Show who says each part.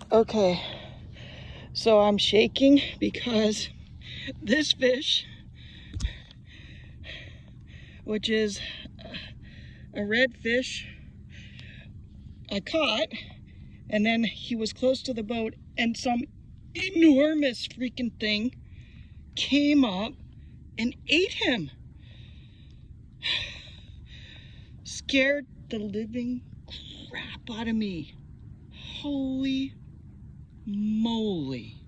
Speaker 1: Okay, so I'm shaking because this fish, which is a redfish, I caught, and then he was close to the boat and some enormous freaking thing came up and ate him. Scared the living crap out of me. Holy moly.